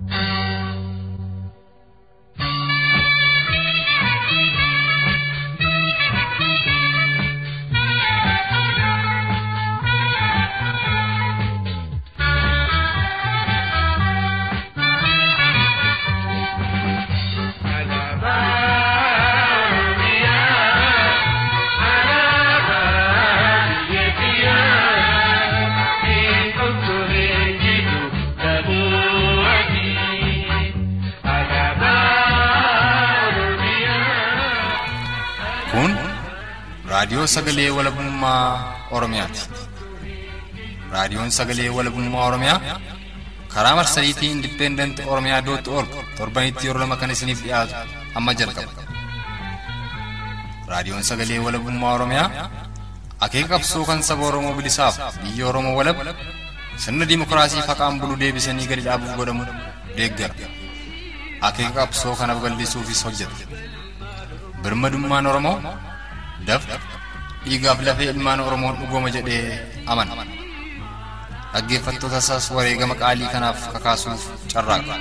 raadiyoo sagalee walabummaa Oromiyaati. Raadiyoon sagalee walabummaa Oromiyaa karaa marsariitii independent.oromia.org torbanitti yeroo lama kan isiniif dhiyaatu amma jalqaba. Raadiyoon sagalee walabummaa Oromiyaa akeeka qabsoo kan saba Oromoo bilisaaf biyya Oromoo walab sirna dimokiraasii faqaan bulu deebisanii gadi dhaabuuf godhamu deeggara. Akeeka qabsoo kana bal'isuufis hojjeta. Birmadummaan Oromoo dafqa dhiigaaf lafee ilmaan Oromoon dhugooma jedhee amana. Dhaggeeffattoota isaas wareegama qaalii kanaaf kakaasuuf carraaqa.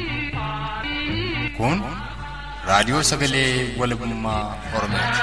Kun raadiyoo sagalee walabummaa Oromiyaati.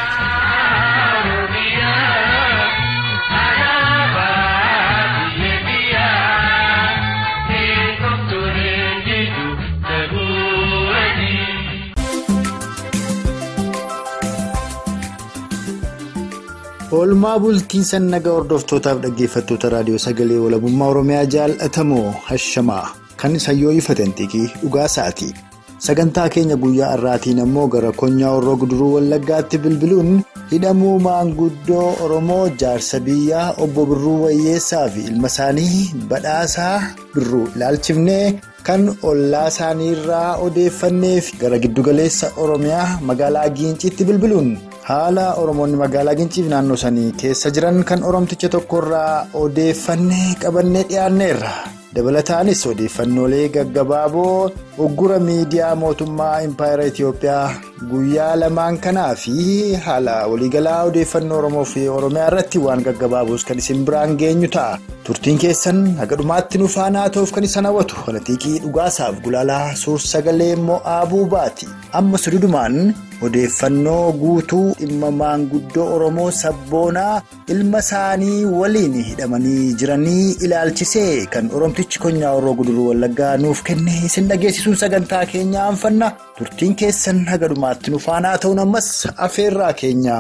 Oolmaa bultiin sannaga hordoftootaaf dhaggeeffattoota raadiyoo sagalee walabummaa Oromiyaa jaalatamoo hashamaa kan sayyoo ifatan xiqqii dhugaa sa'aatii. Sagantaa keenya guyyaa har'aatiin ammoo gara konyaa Horroo Guduruu Wallaggaatti bilbiluun hidhamuu maanguddoo Oromoo jaarsa biyyaa obbo Birruu Wayyeessaa fi ilma isaanii Badhaasaa Birruu ilaalchifnee kan ollaa isaanii irraa odeeffanneef gara giddugaleessa Oromiyaa magaalaa Giinciitti bilbiluun haala Oromoonni magaalaa Giinciif naannoo sanii keessa jiran kan Oromticha tokkorraa odeeffannee qabannee dhiyaanneerra. Dabalataanis odeeffannoolee gaggabaaboo uggura miidiyaa mootummaa Impaayera Itiyoophiyaa guyyaa lamaan kanaa fi haala waliigalaa odeeffannoo Oromoo fi Oromiyaa irratti waan gaggabaaboos kan isin biraan geenyu ta'a. Turtiin keessan haga dhumaatti nu faana ta'uuf kan isin hawwatu Xiiqii Dhugaasaaf Gulaalaa Suur-Sagalee Mo'aabuu baati. Amma sududumaan odeeffannoo guutuu dhimma maanguddoo Oromoo sabboonaa ilma isaanii waliin hidhamanii jiranii ilaalchisee kan Oromtichi konyaa Horroo Guduruu Wallaggaa nuuf kenne isin dhageessisuun sagantaa keenya aanfanna. Turtiin keessan haga dhumaatti nu faana ta'uun ammas afeerraa keenya.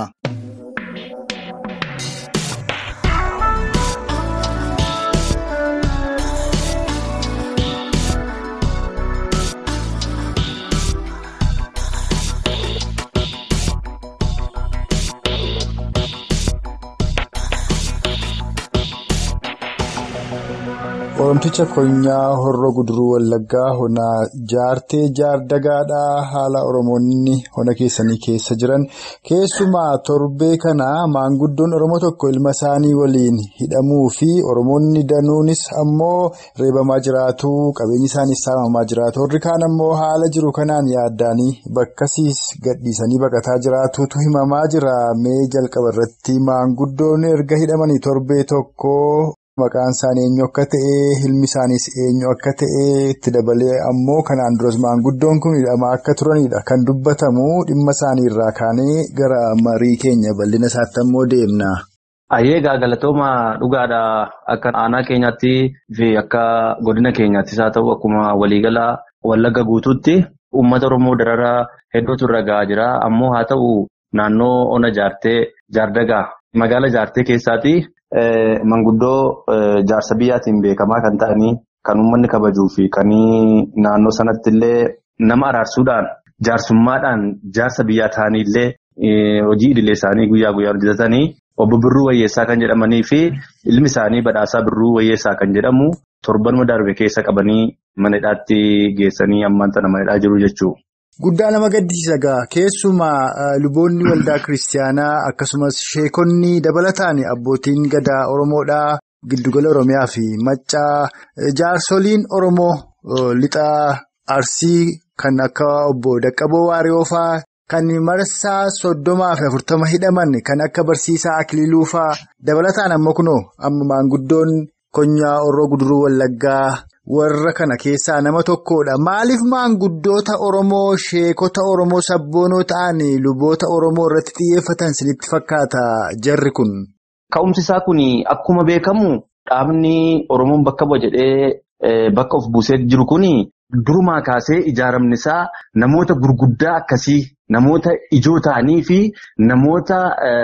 Oromticha konyaa Horroo Guduruu Wallaggaa honaa jaartee jaardagaadhaa haala Oromoonni hona keessanii keessa jiran keessumaa torbee kana maanguddoon Oromoo tokko ilma isaanii waliin hidhamuu fi Oromoonni danuunis ammoo reebamaa jiraatu qabeenyi isaaniis saamamaa jiraatu warri kaan ammoo haala jiru kanaan yaaddanii bakkasiis gadhiisanii baqataa jiraatutu himamaa jira. Mee jalqaba irratti maanguddoon erga hidhamanii torbee tokko. Maqaan isaanii eenyu akka ta'e ilmi isaaniis eenyu akka ta'e itti dabalee ammoo kanaan duras maanguddoon kun hidhamaa akka turanidha kan dubbatamu. Dhimma isaanii irraa kaanee gara marii keenya bal'ina isaatti ammoo deemna. Ayyeegaa galatooma dhugaadha akka aanaa keenyaatti fi akka godina keenyaattis haa ta'u akkuma waliigalaa Wallagga guutuutti uummata Oromoo dararaa hedduutu irra gahaa jira. Ammoo haa ta'u naannoo ona jaardagaa magaala jaartee keessaati. Manguddoo jaarsa biyyaatiin beekamaa kan ta'anii kan uummanni kabajuu fi kan naannoo sanatti illee nama araarsuudhaan jaarsummaadhaan jaarsa biyyaa ta'anii illee hojii idilee isaanii guyyaa guyyaan hojjetatanii obbo Birruu Wayyeessaa kan jedhamanii fi ilmi isaanii Badhaasaa Birruu Wayyeessaa kan jedhamu torbanuma darbe keessa qabanii mana hidhaatti geessanii ammaan tana mana hidhaa jiru jechuudha. Guddaa nama gaddisiisa gaa keessumaa luboonni waldaa kiristaanaa akkasumas sheekonni dabalataan abbootiin gadaa Oromoodhaa giddugala Oromiyaa fi maccaa jaarsoliin Oromoo lixaa Arsii kan akka obbo Daqqaboo Waariyoofaa kan marsaa 30 fi 40 hidhaman kan akka barsiisaa Akiliiluufaa dabalataan ammoo kunoo amma maanguddoon konyaa Horroo Guduruu Wallaggaa warra kana keessaa nama tokkodha. Maaliif maanguddoota Oromoo, sheekota Oromoo sabboonoo ta'an luboota Oromoo irratti xiyyeeffatan sinitti fakkaata jarri kun? Ka'umsi isaa kun akkuma beekamu dhaabni Oromoon bakka bu'a jedhee bakka of buusee jiru kun durumaa kaasee ijaaramni isaa namoota gurguddaa akkasii, namoota ijoo ta'anii fi namoota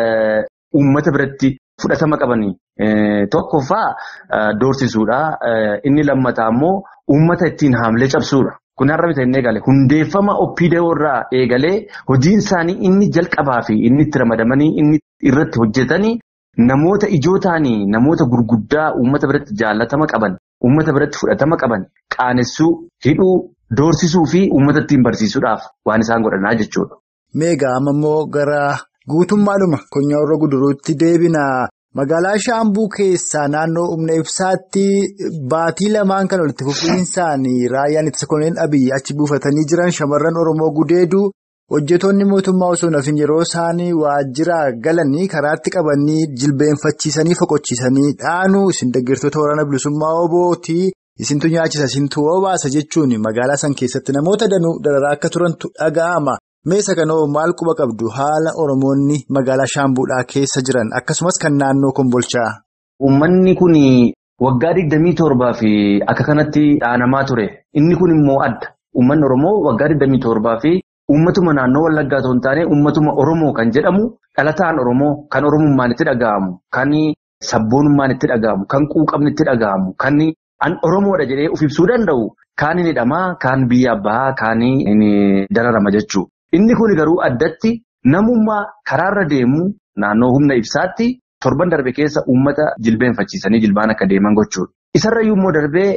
uummata biratti fudhatama qabanii tokkoffaa doorsisuudha. Inni lammataa immoo uummata ittiin haamlee cabsuudha. Kun har'a miti inni eegale hundeeffama OPDO irraa eegalee hojiin isaanii inni jalqabaa fi inni itti ramadamanii inni irratti hojjetanii namoota ijoo ta'anii, namoota gurguddaa uummata biratti jaallatama qaban, uummata biratti fudhatama qaban qaanessuu, hidhuu, doorsisuu fi uummata ittiin barsiisuudhaaf waan isaan godhanaa jechuudha. Meegaa amma immoo gara guutummaadhuma Konyaa Horroo Guduruutti deebina. Magaalaa Shaambuu keessaa naannoo humna ibsaatti baatii lamaan kan walitti fufiinsaan raayyaan ittisa koloneel Abiyyi achi buufatanii jiran shamarran Oromoo gudeeduu hojjetoonni mootummaa osoo nafin yeroo isaanii waajjira galanii karaatti qabanii jilbeenfachiisanii foqochiisanii dhaanuu isin deeggartoota waraana bilisummaa OBO'ti isintu nyaachisa isintu obaasa jechuun magaalaa san keessatti namoota danuu dararaa akka turantu dhaga'ama. Meesa kanoo maal quba qabdu haala Oromoonni magaalaa Shaambuudhaa keessa jiran akkasumas kan naannoo Kombolchaa? Uummanni kun waggaa 27 fi akka kanatti dhaanamaa ture. Inni kun immoo adda. Uummanni Oromoo waggaa 27 fi uummatuma naannoo Wallaggaa osoo hin taane uummatuma Oromoo kan jedhamu dhalataan Oromoo kan Oromummaan itti dhaga'amu, kan sabboonummaan itti dhaga'amu, kan quuqamni itti dhaga'amu, kan Oromoodha jedhee of ibsuu danda'u, kaan inni hidhamaa, kaan biyya bahaa, kaan inni dararama jechuudha. Inni kun garuu addatti namummaa karaarra deemu naannoo humna ibsaatti torban darbe keessa uummata jilbeenfachiisanii jilbaan akka deeman gochuudha. Isarrayyuu immoo darbee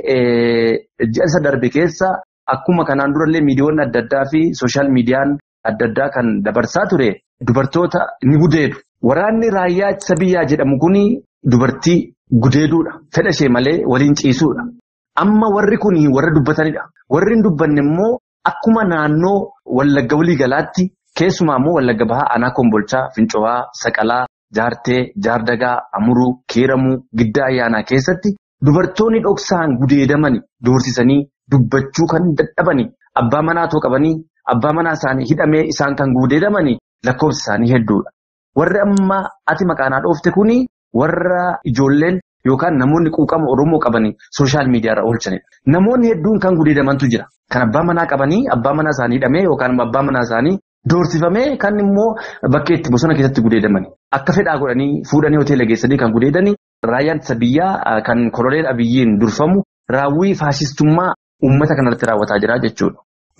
ji'a darbe keessa akkuma kanaan durallee miidiyoonni adda addaa fi sooshaal miidiyaan adda addaa kan dabarsaa ture dubartoota ni gudeedu. Waraanni raayyaa ittisa biyyaa jedhamu kun dubartii gudeeduudha. Fedha ishee malee waliin ciisuudha. Amma warri kun warra dubbatanidha. Warri hin dubbanne immoo akkuma naannoo Wallagga walii galaatti keessumaa immoo Wallagga bahaa aanaa Kombolchaa, Fincowaa, Saqalaa, Jaartee, Jaardagaa, Amuruu, Kiiramuu, Giddaa Ayyaanaa keessatti dubartoonni dhoksaan gudeedamani doorsisanii dubbachuu kan dadhabani abbaa manaa too qabanii abbaa manaa isaanii hidhamee isaan kan gudeedamani lakkoofsi isaanii hedduudha. Warri amma ati maqaanaa dhoofte kuni warra ijoolleen yookaan namoonni quuqama Oromoo qabanii sooshaal miidiyaarra oolchanidha. Namoonni hedduun kan gudeedamantu jira. Kan abbaa manaa qabanii abbaa manaa isaanii hidhamee yookaan abbaa manaa isaanii doorsifamee kan immoo bakkeetti bosona keessatti gudeedamani. Akka fedhaa godhanii fuudhanii hoteela geessanii kan gudeedanii raayyaan ittisa biyyaa kan koloneel Abiyyiin durfamu raawwii faashistummaa uummata kanarratti raawwataa jira jechuudha.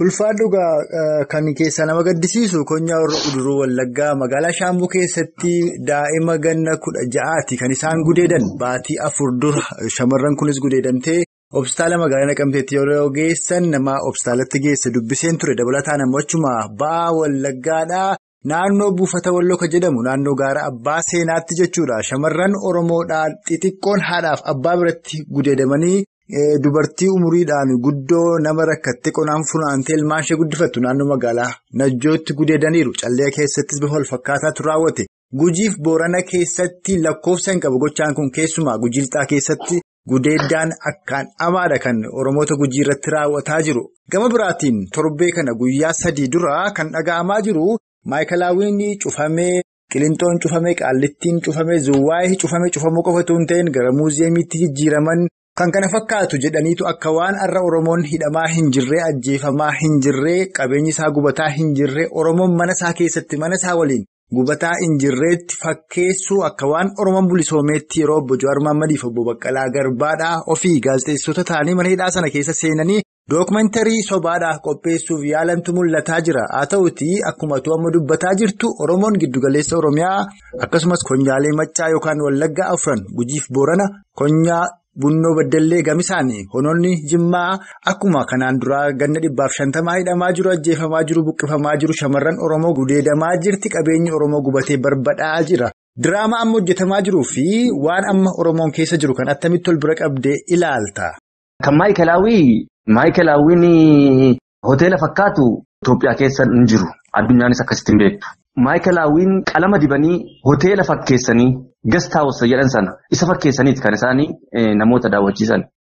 Ulfaadhugaa kan keessaa nama gaddisiisu Konyaa Horroo Guduruu Wallaggaa magaalaa Shaambuu keessatti daa'ima ganna 16 kan isaan gudeedan baatii 4 dura shamarran kunis gudeedamtee obstaala magaalaa Naqamteetti yeroo geessan nama obstaalatti geesse dubbiseen ture dabalataan ammoo achuma ba'aa Wallaggaadhaa naannoo buufata Wallooka jedhamu naannoo gaara abbaa seenaatti jechuudha. Shamarran Oromoodhaa xixiqqoon haadhaaf abbaa biratti gudeedamanii dubartii umuriidhaan guddoo nama rakkatte qonaan funaantee ilmaan ishee guddifattu naannoo magaalaa Najjootti gudeedaniiru. Callee keessattis bifa wal fakkaataatu raawwate. Gujiif Boorana keessatti lakkoofsa hin qabu gochaan kun keessumaa Gujii Lixaa keessatti gudeeddaan akkaan amaadha kan Oromoota Gujii irratti raawwataa jiru. Gama biraatiin torbee kana guyyaa 3 dura kan dhaga'amaa jiru Maayikalaawwiin cufamee, Qilinxoon cufamee, Qaallittiin cufamee, Zuwaayii cufamee cufamuu qofatu hin ta'in gara muuziyeemiitti jijjiiraman kan kana fakkaatu jedhaniitu akka waan har'a Oromoon hidhamaa hin jirree, ajjeefamaa hin jirree, qabeenyi isaa gubataa hin jirree, Oromoon mana isaa keessatti mana isaa waliin gubataa hin jirreetti fakkeessuu akka waan Oromoon bulisoomeetti yeroo obbo Jawaar Mohaammadii fi obbo Baqqalaa Garbaadhaa ofii gaazexeessitoota ta'anii mana hidhaa sana keessa seenanii dookumantarii sobaadhaa qopheessuuf yaalantu mul'ataa jira. Haa ta'uutii akkuma amma dubbataa jirtu Oromoon giddugaleessa Oromiyaa akkasumas konyaalee Maccaa yookaan Wallaggaa 4 Gujiif Boorana konyaa Bunnoo Baddallee gamisaanii honoonni Jimmaa akkuma kanaan duraa ganna 150 hidhamaa jiru, ajjeefamaa jiru, buqqifamaa jiru, shamarran Oromoo gudeedamaa jirti, qabeenyi Oromoo gubatee barbadaa'aa jira. Diraamaa amma hojjetamaa jiruu fi waan amma Oromoon keessa jiru kan attamitti ol bira qabdee ilaalta. Kan Maayikalaawwiin hoteela fakkaatu Itoophiyaa keessa hin jiru. Addunyaanis akkasitti hin beektu. Maayikalaawwiin qalama dibanii hoteela fakkeessanii gastaawusa jedhan sana isa fakkeessaniiti kan isaanii namoota daawwachiisan.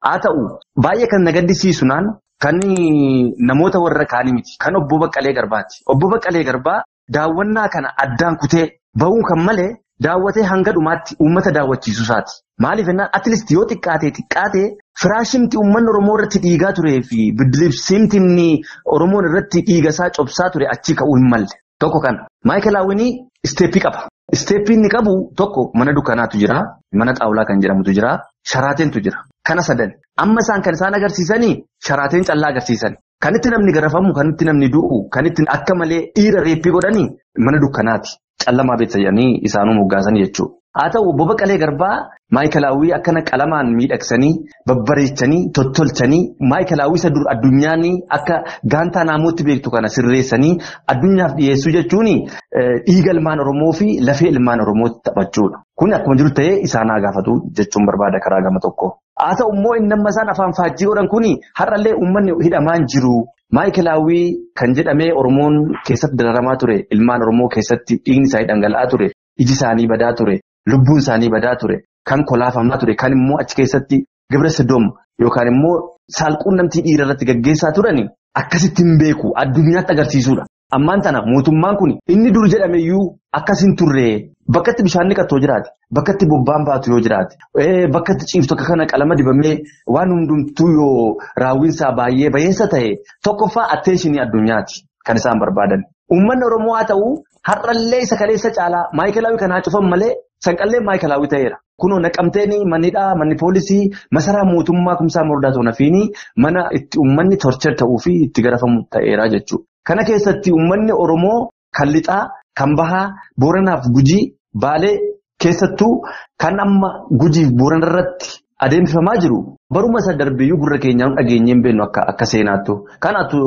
Haa ta'u baay'ee kan na gaddisiisu kan namoota warra kaanii miti. Kan obbo Baqqalee Garbaati. Obbo Baqqalee Garbaa daawwannaa kana addaan kutee bahuu kan malee daawwatee hanga dhumaatti uummata daawwachiisu isaati. Maaliif jennaan atileet yoo xiqqaatee firaashimti uummanni Oromoo irratti dhiigaa turee fi biddilibsiimti Oromoon irratti dhiigasaa cobsaa ture achii ka'uu hin malle. Tokko kana Maayikal Haawwinii isteeppii qaba. Isteeppii inni qabu tokko mana dukkanaatu jira. Mana xaawulaa kan jedhamutu jira. Sharaatentu jira. Kana sadan amma kan isaan agarsiisanii sharaateen callaa agarsiisan. Kan itti namni garafamu, kan itti namni du'u, kan itti akka malee dhiira reeppii godhanii mana dukkanaati. Callamaa beeksisanii isaanuu moggaasanii jechuudha. Haa ta'u obbo Baqqalee Garbaa Maayikal Haawwii akkana qalamaan miidhagsanii babbareechanii tottolchanii Maayikal Haawwii isa dur addunyaan akka gaantaa namooti beektu kana sirreessanii addunyaaf dhiyeessuu jechuun dhiiga ilmaan Oromoo fi lafee ilmaan Oromootti taphachuudha. Kun akkuma jiru ta'ee isaan haa gaafatu jechuun barbaada karaa gama tokko. Haa ta'u immoo inni amma isaan afaan faajjii godhan kun har'allee uummanni hidhamaan jiru. Maayikal Haawwii kan jedhamee Oromoon keessatti dararamaa ture, ilmaan Oromoo keessatti dhiigni isaanii dhangala'aa ture, iji isaanii badaa ture, lubbuun isaanii badaa ture, kan kolaafamaa ture, kan immoo achi keessatti gibira sodoom yookaan immoo saalquunnamtii dhiira irratti gaggeessaa turani akkasitti hin beeku addunyaatti agarsiisuudha. Ammaan tana mootummaan kun inni dur jedhameyyuu akkas hin turre bakka itti bishaan dhiqatu yoo jiraate, bakka itti bobbaan baatu yoo jiraate, bakka itti ciiftu akka kana qalama dibamee waan hundumtuu yoo raawwinsaa baay'ee bayeessa ta'e tokkoffaa atteenshinii addunyaati kan isaan barbaadan. Uummanni Oromoo haa ta'u har'allee isa kaleessa caalaa Maayikal Haawwii kanaa cufan malee sanqallee Maayikal Haawwii ta'eera. Kunoo naqamteeni mannidhaa, manni poolisii, masaraa mootummaa kumsaa mordaa tonafiini mana itti uummanni torcher ta'uu fi itti garafamu ta'eera jechuudha. Kana keessatti uummanni Oromoo kan lixaa, kan bahaa, Booranaaf Gujii, Baalee keessattuu kan amma Gujiif Boorana irratti adeemsifamaa jiru. Baruma isa darbeeyyuu gurra keenyaan dhageenyee hin beeknu akka seenaattu. Kanaatu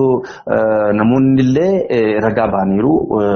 namoonni illee ragaa bahaniiru.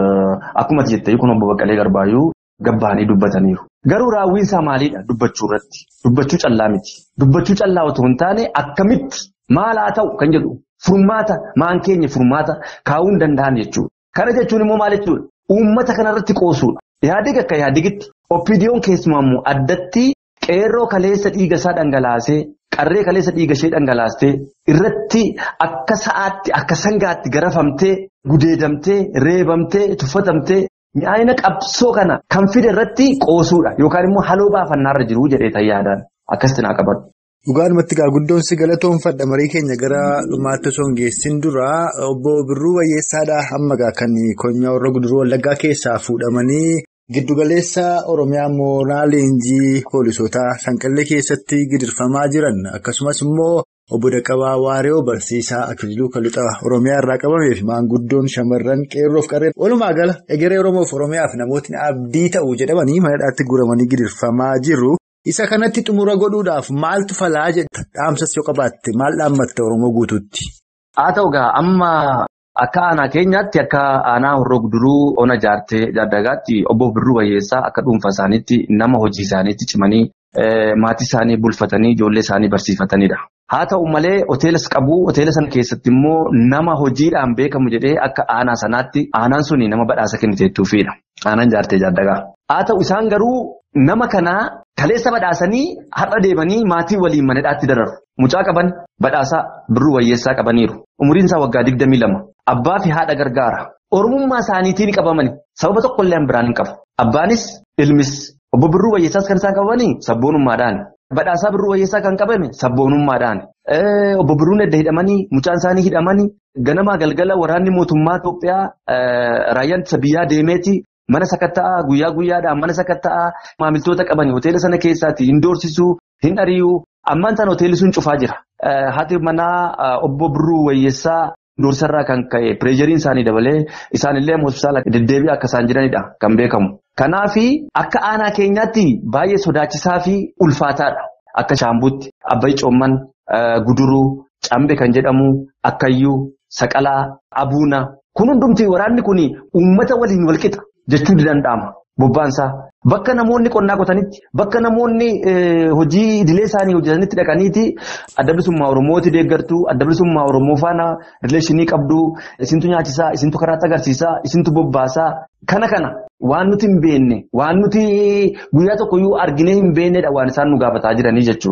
Akkuma jettee kun obbo Baqqalee Garbaayyuu gabbahanii dubbataniiru. Garuu raawwiinsaa maaliidha dubbachuu irratti? Dubbachuu callaa miti. Dubbachuu callaa otoo hin taane akkamitti maal haa ta'u kan jedhu furmaata maan keenya furmaata kaa'uu hin danda'an jechuudha. Kana jechuun immoo maal jechuudha? Uummata kanarratti qoosuudha. Yaadig akka yaadigitti oppiidiyoon keessumaa immoo addatti qeerroo kaleessa dhiiga isaa dhangalaasee qarree kaleessa dhiiga ishee dhangalaastee irratti akka sa'aatti akka sangaatti garafamtee gudeedamtee reebamtee tuffatamtee mi'aayina qabsoo kana kan fide irratti qoosuudha yookaan immoo haloo baafannaarra jiru jedhee tayyaadhaan akkasitti naa qabatu. Dhugaadhumatti guddoon si galatoomfadha marii keenya gara dhumaatti osoo hin geessin dura obbo Birruu Wayyeessaadhaa hamma kan konyaa warra Guduruu Wallaggaa keessaa fuudhamanii giddugaleessa Oromiyaa mooraa leenjii poolisootaa Sanqallee keessatti gidirfamaa jiran akkasumas immoo obbo Daqqabaa Waaree barsiisaa Akililuu Kallixa Oromiyaa irraa qabamee fi maanguddoon shamarran qeerroof qarreen walumaa gala egeree Oromoof Oromiyaaf namootni abdii ta'u jedhamanii manadhaatti guuramanii gidirfamaa jiru. Isa kanatti xumura godhuudhaaf maaltu falaa jedha dhaamsas yoo qabaatte maal dhaammatta Oromoo guutuutti? Haa ta'u egaa amma akka aanaa keenyaatti akka aanaa Horroo Guduruu Ona Jaartee Jaardagaatti obbo Birruu Wayyeessaa akka dhuunfaa isaaniitti nama hojii isaaniitti cimanii maatii isaanii bulfatanii ijoollee isaanii barsiifatanidha. Haa ta'u malee hoteelas qabu hoteela sana keessatti immoo nama hojiidhaan beekamu jedhee akka aanaa sanaatti aanaan suni nama badhaasa kenniteettuufidha. Aanaan Jaartee Jaardagaa. Haa ta'u isaan garuu nama kanaa kaleessa badhaasanii har'a deemanii maatii waliin manadhaatti dararu. Mucaa qaban badhaasaa Birruu Wayyeessaa qabaniiru. Umuriin isaa waggaa 22. Abbaa fi haadha gargaara. Oromummaa isaaniitiin qabamani. Sababa tokkollee biraan hin qabu. Abbaanis ilmis obbo Birruu Wayyeessaas kan isaan qabamanii sabboonummaadhaan. Badhaasaa Birruu Wayyeessaa kan qabame sabboonummaadhaan. Obbo Birruun edda hidhamanii mucaan isaanii hidhamanii ganamaa galgala waraanni mootummaa Itoophiyaa raayyaan ittisa biyyaa deemeeti. Mana sakatta'aa guyyaa guyyaadhaan mana sakatta'aa maamiltoota qabanii hoteela sana keessaatti hin doorsisuu hin ari'uu ammaan tan hoteelli sun cufaa jira. Haati manaa obbo Birruu Wayyeessaa doorsarraa kan ka'e pireejeriin isaanii dabalee isaanillee hospitaala deddeebi'aa akka isaan jiranidha kan beekamu. Kanaafi akka aanaa keenyaatti baay'ee sodaachisaa fi ulfaataadha. Akka Shaambuutti, Abbayi Coomman, Guduruu, Cambe kan jedhamu, Akkayyuu, Saqalaa, Abuuna. Kun hundumti waraanni kun uummata waliin walqixa. Jechuun ni danda'ama. Bobbaansaa bakka namoonni qonnaa qotanitti bakka namoonni hojii idilee isaanii hojjetanitti dhaqaniiti adda bilisummaa Oromooti deeggartuu adda bilisummaa Oromoo faana rileeshinii qabduu isintu nyaachisaa isintu karaatti agarsiisaa isintu bobbaasaa kana waan nuti hin beekne waan nuti guyyaa tokkoyyuu arginee hin beeknedha waan isaan nu gaafataa jiranii jechuudha.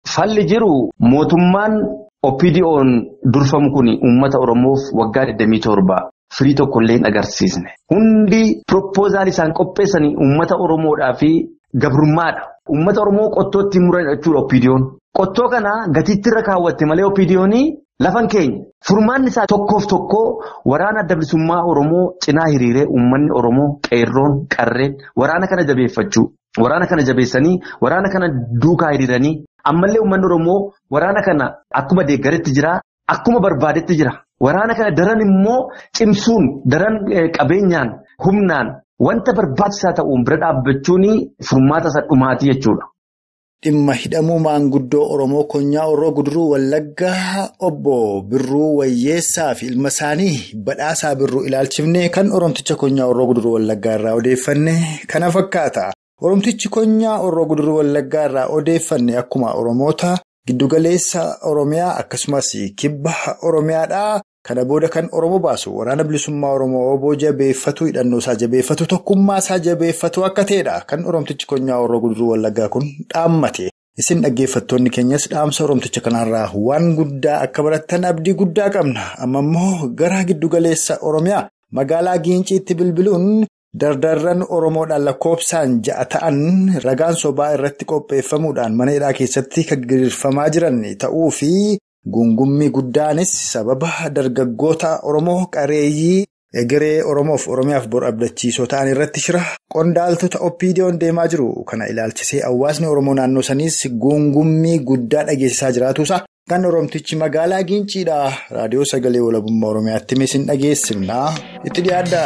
falli jiru mootummaan OPDO'n durfamu kun uummata Oromoof waggaa 27 firii tokkollee hin agarsiisne. Hundi propoozaal isaan qopheessanii uummata Oromoodhaa fi gabrummaadha. Uummata Oromoo qottootti muran jechuudha OPDO'n. Qottoo kana gatiitti irra kaawwatte malee OPDO'n lafan keenya. Furmaanni isaa tokkoof tokkoo waraana adda bilisummaa Oromoo cinaa hiriiree uummanni Oromoo qeerroon qarreen waraana kana jabeeffachuu. Waraana kana jabeessanii waraana kana duukaa hiriiranii ammallee uummanni Oromoo waraana kana akkuma deeggaretti jira. Akkuma barbaadetti jira. Waraana kana daran immoo cimsuun daran qabeenyaan humnaan wanta barbaachisaa ta'uun bira dhaabbachuun furmaata isa dhumaatii jechuudha. Dhimma hidhamuu maanguddoo Oromoo Konyaa Orroo Guduruu Wallaggaa obbo Birruu Wayyeessaa fi ilma isaanii Badhaasaa Birruu ilaalchifnee kan Oromticha Konyaa Orroo Guduruu Wallaggaa irraa odeeffanne kana fakkaata. Oromtichi Konyaa Orroo Guduruu Wallaggaa irraa odeeffanne akkuma Oromoota giddugaleessa Oromiyaa akkasumas kibba Oromiyaadhaa. Kana booda kan Oromoo baasu waraana bilisummaa Oromoo obbo jabeeffatu hidhannoo isaa jabeeffatu tokkummaa isaa jabeeffatu akka ta'edha. Kan Oromtichi Konyaa Orroo Guduruu Wallaggaa kun dhaammate. Isin dhaggeeffattoonni keenyas dhaamsa Oromticha kanarraa waan guddaa akka barattan abdii guddaa qabna. Amma immoo gara giddugaleessa Oromiyaa magaalaa Giinciitti bilbiluun dardarran Oromoodhaan lakkoofsaan 6 ta'an ragaan sobaa irratti qopheeffamuudhaan mana hidhaa keessatti kan gaggeeffamaa jiran ta'uu fi gungummii guddaanis sababa dargaggoota Oromoo qareeyyii egeree Oromoof Oromiyaaf bor abdachiisoo ta'an irratti shira qondaaltota OPDO'n deemaa jiru. Kana ilaalchisee hawaasni Oromoo naannoo saniis gungummii guddaa dhageessisaa jiraatuusa kan Oromtichi magaalaa Giinciidhaa raadiyoo sagalee walabummaa Oromiyaatti misin dhageessifna itti dhiyaadha.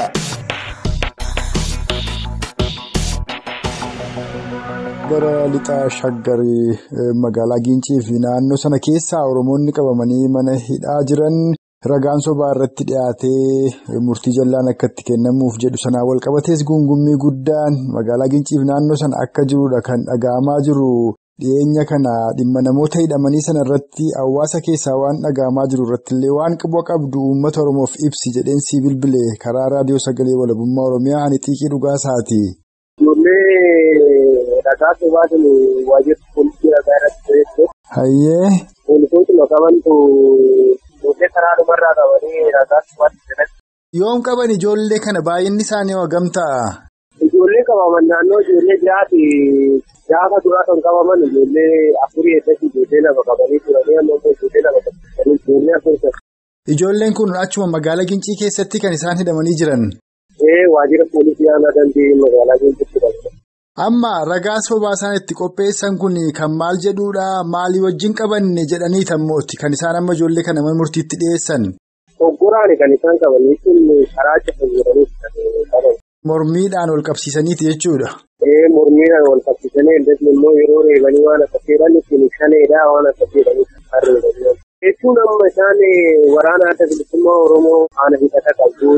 Gara lixaa shaggarii magaalaa Giincii fi naannoo sana keessaa Oromoonni qabamanii mana hidhaa jiran ragaan sobaa irratti dhiyaatee murtii jallaan akka itti kennamuuf jedhu sanaa wal qabatees gungummii guddaan magaalaa Giincii fi naannoo sana akka jirudha kan dhaga'amaa jiru. Dhiyeenya kana dhimma namoota hidhamanii sana irratti hawaasa keessaa waan dhaga'amaa jiru irratti illee waan quba qabdu uummata Oromoof ibsi jedheen sii bilbilee karaa raadiyoo sagalee walabummaa Oromiyaa ani Xiiqii Dhugaasaati. Ragaa sobaa kun waajjirri poolisii ragaa irratti tureessee. Hayyee. Poolisoonni maqabantu ijoollee karaa dhumarraa qabanii ragaa sobaatti jiran. Yoom qaban ijoollee kana baay'inni isaanii hagam ta'a? Ijoollee qabaman naannoo ijoollee jiraati gaafa duraa kan qabaman ijoollee afurii eeddatti ijoollee lama qabanii turanii amma ijoollee lama qabanii ijoollee afur. Ijoolleen kun achuma magaalaa Gincii keessatti kan isaan hidhamanii jiran? Waajjira poolisii aanaa dandii magaalaa Ginciitti qabu. Amma ragaa sobaa isaan itti qopheessan kun kan maal jedhuudha? Maalii wajjin qabanne jedhanii tammooti kan isaan amma ijoollee kana mana murtiitti dhiyeessan? Ogguraani kan isaan qabanii kun karaa caffamuudhanis qaban. Mormiidhaan wal qabsiisaniiti jechuudha. Mormiidhaan wal qabsiisanii innis immoo yeroo reebanii waan akka jedhan ittiin shaneedhaa waan akka jedhanii jechuun amma isaan waraana adda bilisummaa Oromoo haala hidhata qabdu.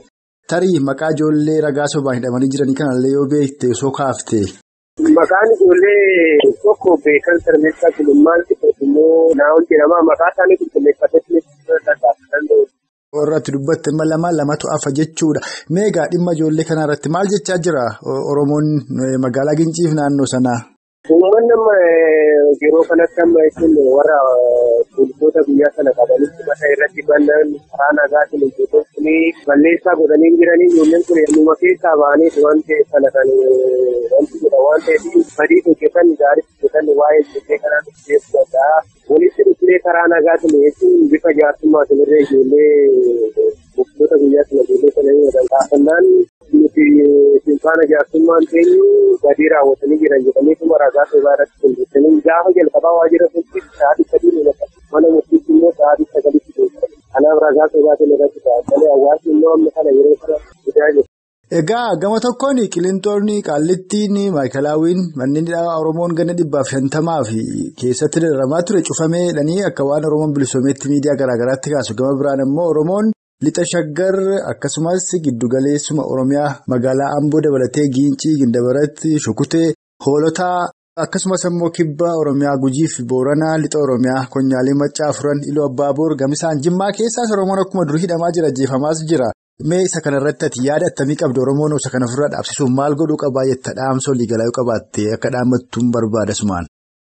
Tarii maqaa ijoollee ragaa sobaan hidhamanii jiranii kanallee yoo beekte osoo kaafte. Maqaan ijoollee tokko beekan sirneessaa gulummaan xiqqeessu immoo naawwan jedhama. Maqaa isaanii qulqulleeffatee danda'u. Warratti dubbatte lamatu hafa jechuudha. Meegaa dhimma ijoollee kanaa irratti maal jechaa jira Oromoon magaalaa Ginciif naannoo sanaa? Uummanni amma yeroo kanatti amma jechuun warra poolisoota biyyaa sana qabanitti mataa irratti bal'aan karaa nagaatiin hojjetanii balleessaa godhanii jiranii ijoolleen kun yemmuu keessaa ba'anii waan ta'eef sana kan wanti jedha waan ta'eef badii hojjetan gaariitti hojjetan waa'ee ijoollee kanaa hojjetu danda'a. Walitti dhufnee karaa nagaatiin jechuun bifa jaarsummaa irree ijoollee poolisoota biyyaa sana ijoollee sana yoo danda'an nuti simfaana jaarsummaan teenyu badii raawwatanii jiran jedhanii ragaa sobaa irratti qulqulleessanii gaafa jalqabaa waajjira poolisii sa'aatii 3 mana murtiitti immoo sa'aatii 9 kanaaf ragaa sobaatiin irratti taa'anii hawaasni immoo amma kana yeroo kana fidaa jiru. Egaa gama tokkoon Qilinxoonni, Qaallittiin, Maayikalaawwiin manneen Oromoon ganna 150 fi keessatti dararamaa ture cufameedhanii akka waan Oromoon bilisoomeetti miidiyaa garaagaraatti kaasu. Gama biraan immoo Oromoon lixa shaggar akkasumas giddugaleessuma Oromiyaa magaalaa Amboo dabalatee Giincii, Gindabaratti, Shukutee, Hoolotaa akkasumas immoo kibba Oromiyaa Gujii fi Booranaa lixa Oromiyaa Konyaalee Maccaa Furan Iluu Abbaaboor gamisaan Jimmaa keessaas Oromoon akkuma durii hidhamaa jira jeefamaas jira. Mee isa kanarratti ati yaada attamii qabdu Oromoon isa kana ofirraa dhaabsisuuf maal godhuu qabaa jetta dhaamsa olii galaa yoo qabaatte akka dhaammattuun barbaada sumaan?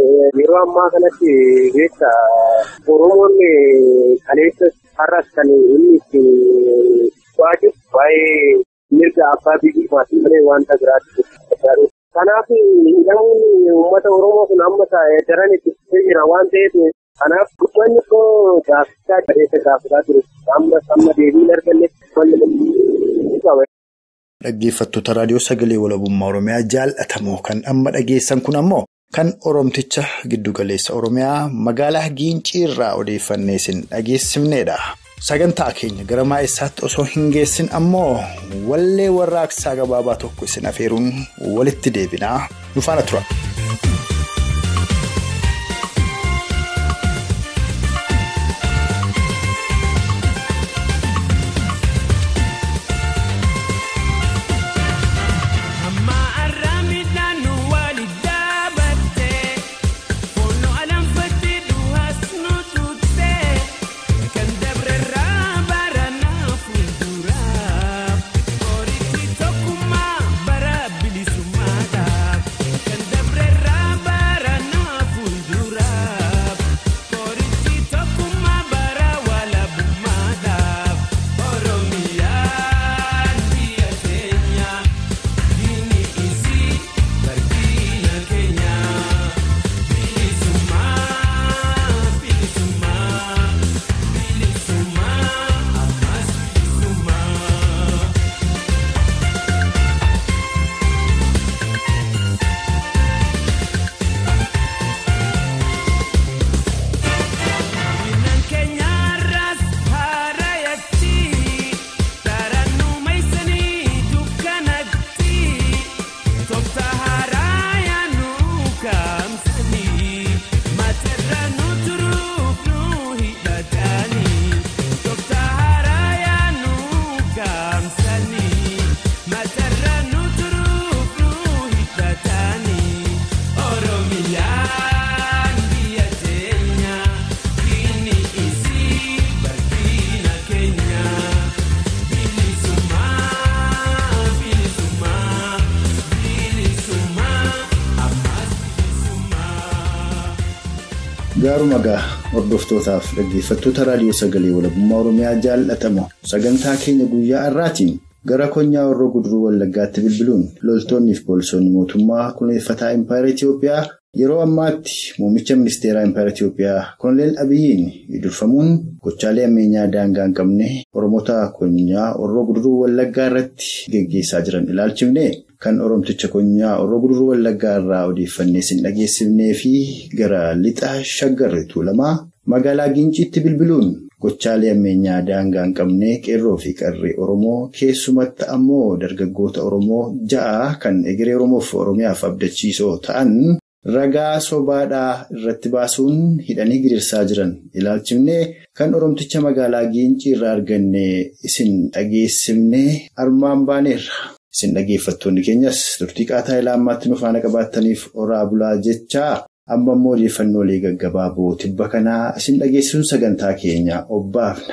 yeroo ammaa kanatti beektaa Oromoonni kaleessa har'as kan inni ittiin waajib baay'ee mirga abbaa biyyummaatti malee wanta biraatti gargaaru. Kanaaf hidhamuun uummata Oromoo kun amma daran itti jira waan ta'eef kanaaf uummanni koo gaaffisaa jabeessa gaafataa ture amma deebiin argannetti. Dhaggeeffattoota raadiyoo sagalee walabummaa Oromiyaa jaallatamoo kan amma dhageessan kun ammoo kan Oromticha giddugaleessa Oromiyaa magaalaa Giincii irraa odeeffannee isin dhageessifneedha. Sagantaa keenya gara maa'essaatti osoo hin geessin ammoo wallee warraaqsaa gabaabaa tokko isin afeeruun walitti deebinaa nu faana tura. Gaaruma gaa hordoftootaaf dhaggeeffattoota raadiyoo sagalee walabummaa Oromiyaa jaallatamoo sagantaa keenya guyyaa har'aatiin gara konyaa Horroo Guduruu Wallaggaatti bilbiluun loltoonnii fi poolisoonni mootummaa kunuunfataa Impaayera Itiyoophiyaa yeroo ammaatti muummicha ministeeraa Impaayera Itiyoophiyaa Koloneel Abiyyiin durfamuun gochaalee ammeenyaa daangaa hin qabne Oromoota konyaa Horroo Guduruu Wallaggaa irratti geggeessaa jiran ilaalchifne. Kan Oromticha konyaa Horroo Guduruu Wallaggaa irraa odeeffannee isin dhageessifnee fi gara lixa Shaggar Tuulamaa magaalaa Giinciitti bilbiluun gochaalee ammeenyaa daangaa hin qabne qeerroo fi qarree Oromoo keessumatti ammoo dargaggoota Oromoo 6 kan egeree Oromoof Oromiyaaf abdachiisoo ta'an ragaa sobaadhaa irratti baasuun hidhanii gidirsaa jiran ilaalchifnee kan Oromticha magaalaa Giincii irraa arganne isin dhageessifnee armaan baaneerra. Isin dhaggeeffattoonni keenyas turtii qaataa ilaa ammaatti nu faana qabaattaniif oraa bulaa jechaa amma immoo odeeffannoolee gaggabaaboo tibba kanaa isin dhageessisuun sagantaa keenya obbaafna.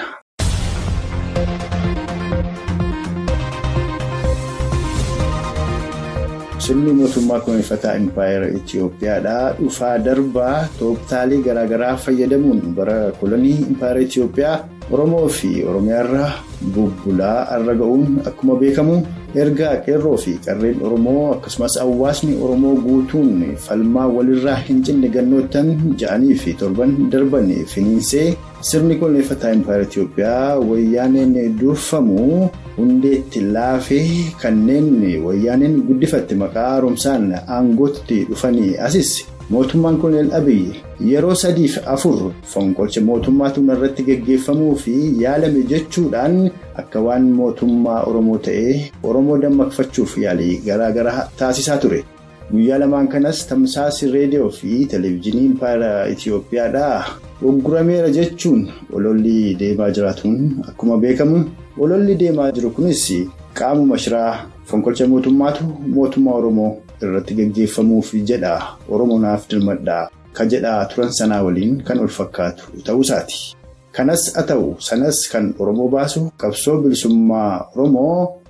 Sirni mootummaa kunuunfataa Impaayera Itiyoophiyaadhaa dhufaa darbaa tooftaalee garaagaraa fayyadamuun bara kolonii Impaayera Itiyoophiyaa Oromoo fi Oromiyaarraa bubbulaa arra ga'uun akkuma beekamu ergaa qeerroo fi qarreen Oromoo akkasumas hawaasni Oromoo guutuun falmaa walirraa hin cinne gannoottan 6 fi 7 darban finiinsee sirni kunuunfataa Impaayera Itiyoophiyaa wayyaaneen durfamu hundeetti laafee kanneen wayyaaneen guddifatte maqaa haaromsaan aangootti dhufanii asis mootummaan Koloneel Abiyyi yeroo 3 fi 4 fonqolcha mootummaatu irratti geggeeffamuu fi yaalame jechuudhaan akka waan mootummaa Oromoo ta'ee Oromoo dammaqfachuuf yaalii garaagaraa taasisaa ture. Guyyaa lamaan kanas tamsaasii reediyoo fi televezyiinii Impaayera Itiyoophiyaadhaa uggurameera jechuun ololli deemaa jiraatuun akkuma beekamu ololli deemaa jiru kunis qaamuma shiraa fonqolcha mootummaatu mootummaa Oromoo irratti geggeeffamuuf jedha Oromonaaf dirmadhaa ka jedhaa turan sanaa waliin kan ol fakkaatu ta'uusaati. Kanas haa ta'u sanas kan Oromoo baasu qabsoo bilisummaa Oromoo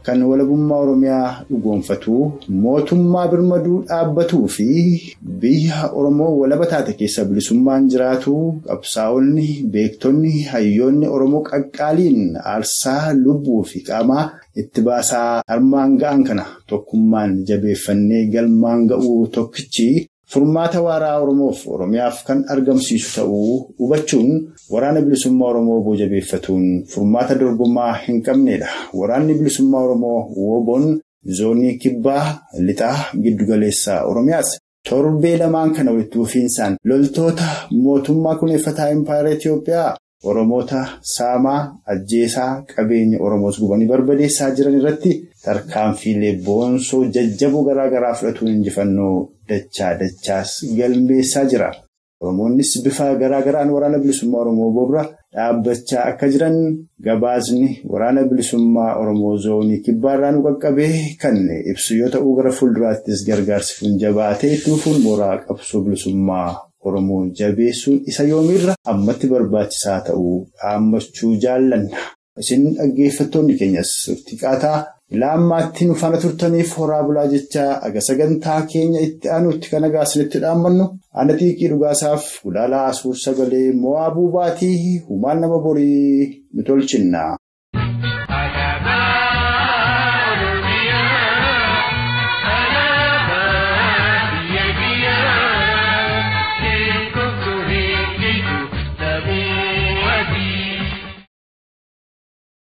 kan walabummaa Oromiyaa dhugoonfatu mootummaa birmaduu dhaabbatuu fi biyya Oromoo walaba taate keessa bilisummaan jiraatu qabsaa'onni beektonni hayyoonni Oromoo qaqqaaliin aarsaa lubbuu fi qaamaa itti baasaa armaan ga'an kana tokkummaan jabeeffannee galmaan ga'uu tokkichi furmaata waaraa Oromoof Oromiyaaf kan argamsiisu ta'uu hubachuun waraana bilisummaa Oromoo boojabeeffatuun furmaata dorgommaa hin qabnedha. Waraanni bilisummaa Oromoo WBO'n zoonii kibbaa lixaa giddugaleessaa Oromiyaas torbee lamaan kana walitti fufiinsaan loltoota mootummaa kuneeffataa Impaayera Itoophiyaa Oromoota saamaa ajjeesaa qabeenya Oromoos gubanii barbadeessaa jiran irratti tarkaanfiilee boonsoo jajjaboo garaagaraa fudhatuun injifannoo dachaas galmeessaa jira. Oromoonnis bifa garaagaraan waraana bilisummaa Oromoo bobra dhaabbachaa akka jiran gabaasni waraana bilisummaa Oromoo zoonii kibbaarraa nu qaqqabee kan ibsu yoo ta'u gara fuulduraattis gargaarsifuun jabaatee itti fufuun mooraa qabsoo bilisummaa Oromoo jabeessuun isa yoomirra ammatti barbaachisaa ta'uu dhaammachuu jaallanna. Isin dhaggeeffattoonni keenyas xiqqaataa laammaatti nu faana turtaniif horaa bulaa jechaa aga sagantaa keenya itti aanutti kan agaasinitti dhaammannu ana xiiqii dhugaasaaf gulaalaa asuur sagalee mo'aa buubaatii humaan nama borii nu tolchinna.